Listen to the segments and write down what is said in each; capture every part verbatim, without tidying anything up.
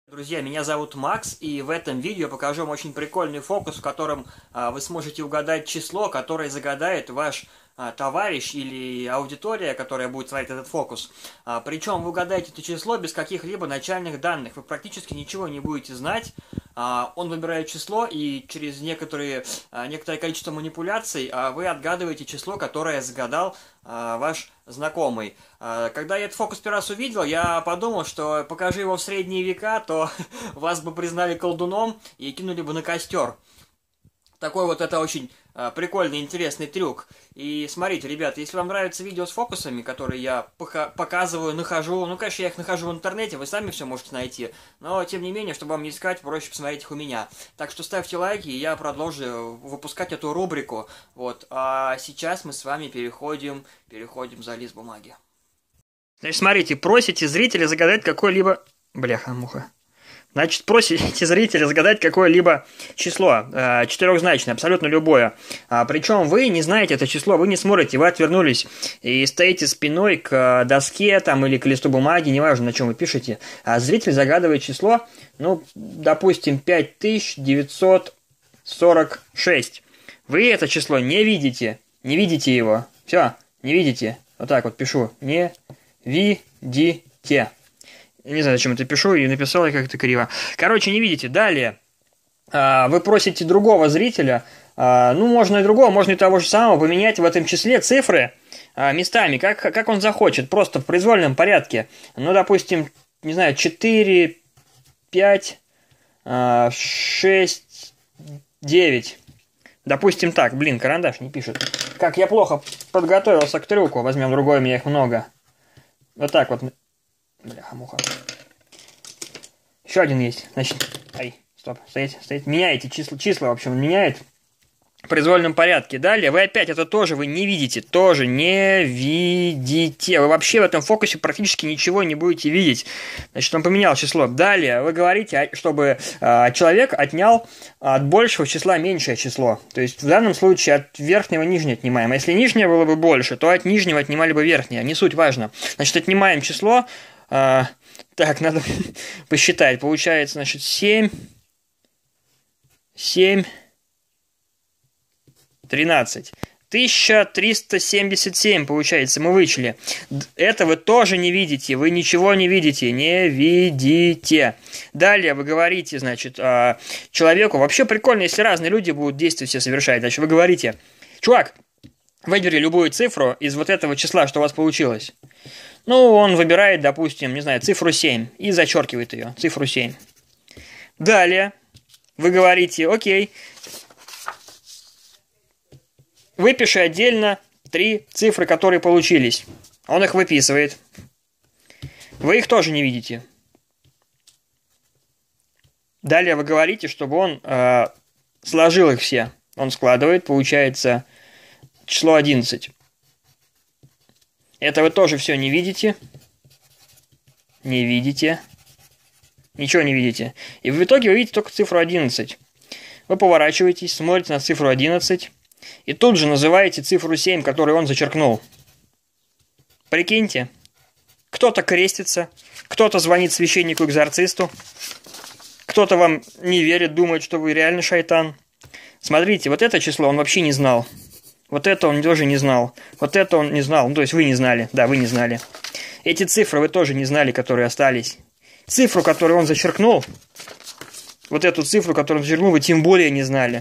Друзья, меня зовут Макс, и в этом видео я покажу вам очень прикольный фокус, в котором а, вы сможете угадать число, которое загадает ваш а, товарищ или аудитория, которая будет смотреть этот фокус. А, причем вы угадаете это число без каких-либо начальных данных, вы практически ничего не будете знать. А, он выбирает число, и через некоторые, а, некоторое количество манипуляций а, вы отгадываете число, которое загадал а, ваш знакомый. А, когда я этот фокус первый раз увидел, я подумал, что покажи его в средние века, то вас бы признали колдуном и кинули бы на костер. Такой вот это очень а, прикольный, интересный трюк. И смотрите, ребята, если вам нравятся видео с фокусами, которые я показываю, нахожу, ну, конечно, я их нахожу в интернете, вы сами все можете найти, но, тем не менее, чтобы вам не искать, проще посмотреть их у меня. Так что ставьте лайки, и я продолжу выпускать эту рубрику. Вот, а сейчас мы с вами переходим, переходим за лист бумаги. Значит, смотрите, просите зрителя загадать какое-либо... Бляха-муха. Значит, просите зрителя загадать какое-либо число, э, четырехзначное, абсолютно любое. А, причем вы не знаете это число, вы не смотрите, вы отвернулись и стоите спиной к доске там, или к листу бумаги, неважно, на чем вы пишете. А зритель загадывает число, ну, допустим, пять тысяч девятьсот сорок шесть. Вы это число не видите, не видите его. Все, не видите. Вот так вот пишу. Не видите. Не знаю, зачем это пишу, и написал я как-то криво. Короче, не видите. Далее. Вы просите другого зрителя, ну, можно и другого, можно и того же самого, поменять в этом числе цифры местами, как, как он захочет, просто в произвольном порядке. Ну, допустим, не знаю, четыре, пять, шесть, девять. Допустим так. Блин, карандаш не пишет. Как я плохо подготовился к трюку. Возьмем другой, у меня их много. Вот так вот. Бляха-муха. Еще один есть. Значит, ай, стоп, стоять, стоять. Меняете числа, числа, в общем, меняет в произвольном порядке. Далее вы опять это тоже вы не видите, тоже не видите. Вы вообще в этом фокусе практически ничего не будете видеть. Значит, он поменял число. Далее вы говорите, чтобы э, человек отнял от большего числа меньшее число. То есть в данном случае от верхнего нижнее отнимаем. А если нижнее было бы больше, то от нижнего отнимали бы верхнее. Не суть важно. Значит, отнимаем число. Э, так, надо посчитать. Получается, значит, семь, семь, тринадцать. тысяча триста семьдесят семь, получается, мы вычли. Это вы тоже не видите, вы ничего не видите, не видите. Далее вы говорите, значит, человеку, вообще прикольно, если разные люди будут действия все совершать. Значит, вы говорите, чувак, выбери любую цифру из вот этого числа, что у вас получилось. Ну, он выбирает, допустим, не знаю, цифру семь и зачеркивает ее, цифру семь. Далее вы говорите, окей, выпиши отдельно три цифры, которые получились. Он их выписывает. Вы их тоже не видите. Далее вы говорите, чтобы он э, сложил их все. Он складывает, получается число одиннадцать. Это вы тоже все не видите. Не видите. Ничего не видите. И в итоге вы видите только цифру одиннадцать. Вы поворачиваетесь, смотрите на цифру одиннадцать. И тут же называете цифру семь, которую он зачеркнул. Прикиньте. Кто-то крестится, кто-то звонит священнику-экзорцисту, кто-то вам не верит, думает, что вы реально шайтан. Смотрите, вот это число он вообще не знал. Вот это он тоже не знал. Вот это он не знал. Ну, то есть вы не знали. Да, вы не знали. Эти цифры вы тоже не знали, которые остались. Цифру, которую он зачеркнул, вот эту цифру, которую он зачеркнул, вы тем более не знали.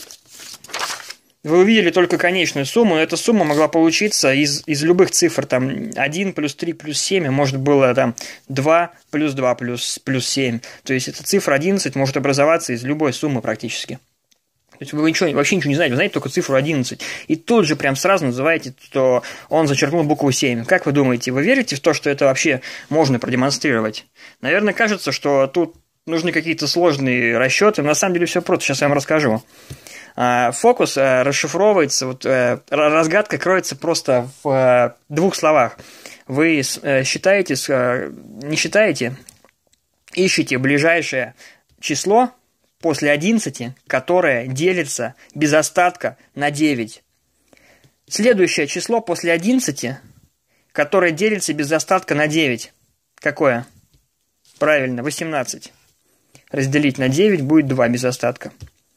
Вы увидели только конечную сумму, но эта сумма могла получиться из, из любых цифр. Там один плюс три плюс семь, а может было там два плюс два плюс, плюс семь. То есть эта цифра одиннадцать может образоваться из любой суммы практически. То есть вы ничего, вообще ничего не знаете, вы знаете только цифру одиннадцать. И тут же прям сразу называете, что он зачеркнул букву семь. Как вы думаете, вы верите в то, что это вообще можно продемонстрировать? Наверное, кажется, что тут нужны какие-то сложные расчеты. На самом деле все просто, сейчас я вам расскажу. Фокус расшифровывается, вот, разгадка кроется просто в двух словах. Вы считаете, не считаете, ищете ближайшее число после одиннадцати, которое делится без остатка на девять. Следующее число после одиннадцати, которое делится без остатка на девять. Какое? Правильно, восемнадцать. разделить на девять будет два без остатка.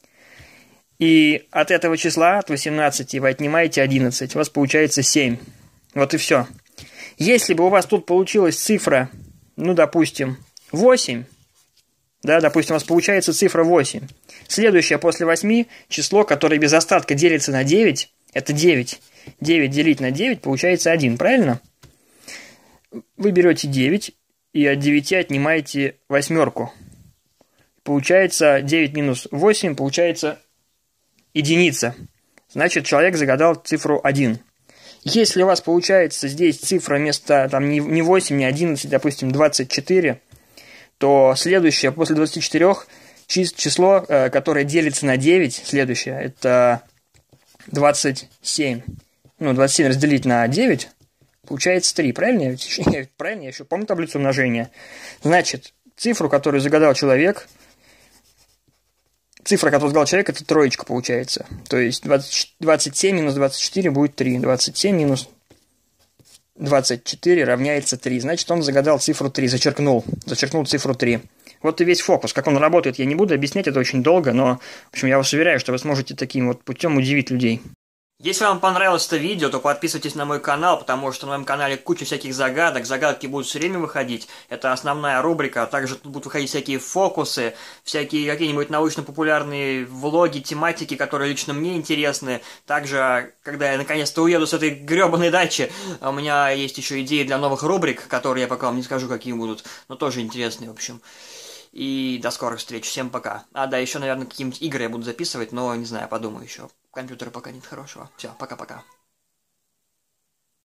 И от этого числа, от восемнадцати, вы отнимаете одиннадцать. У вас получается семь. Вот и все. Если бы у вас тут получилась цифра, ну, допустим, восемь, да, допустим, у вас получается цифра восемь. Следующее после восьми число, которое без остатка делится на девять, это девять. девять делить на девять получается один, правильно? Вы берете девять и от девяти отнимаете восьмерку. Получается девять минус восемь, получается единица. Значит, человек загадал цифру один. Если у вас получается здесь цифра вместо там, не восемь, не одиннадцать, допустим, двадцать четыре, то следующее после двадцати четырёх число, которое делится на девять, следующее, это двадцать семь. Ну, двадцать семь разделить на девять, получается три. Правильно? Я, правильно? Я еще помню таблицу умножения. Значит, цифру, которую загадал человек, цифра, которую загадал человек, это троечка получается. То есть двадцать семь минус двадцать четыре будет три. двадцать семь минус двадцать четыре равняется три. Значит, он загадал цифру три, зачеркнул. Зачеркнул цифру три. Вот и весь фокус. Как он работает, я не буду объяснять, это очень долго, но, в общем, я вас уверяю, что вы сможете таким вот путем удивить людей. Если вам понравилось это видео, то подписывайтесь на мой канал, потому что на моем канале куча всяких загадок, загадки будут все время выходить, это основная рубрика, также тут будут выходить всякие фокусы, всякие какие-нибудь научно-популярные влоги, тематики, которые лично мне интересны. Также, когда я наконец-то уеду с этой гребаной дачи, у меня есть еще идеи для новых рубрик, которые я пока вам не скажу, какие будут, но тоже интересные, в общем. И до скорых встреч, всем пока. А, да, еще, наверное, какие-нибудь игры я буду записывать, но не знаю, подумаю еще. Компьютера пока нет хорошего. Все, пока-пока.